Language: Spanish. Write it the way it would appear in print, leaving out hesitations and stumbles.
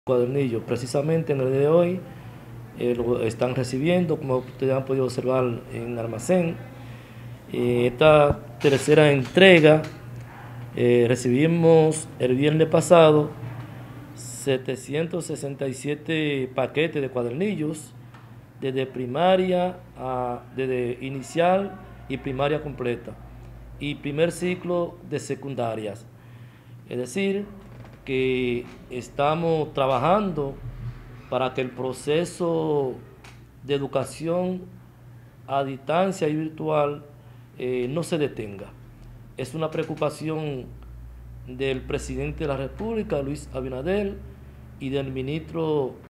Cuadernillo. Precisamente en el día de hoy lo están recibiendo, como ustedes han podido observar en almacén. Esta tercera entrega recibimos el viernes pasado 767 paquetes de cuadernillos desde desde inicial y primaria completa y primer ciclo de secundarias. Es decir, que estamos trabajando para que el proceso de educación a distancia y virtual no se detenga. Es una preocupación del presidente de la República, Luis Abinader, y del ministro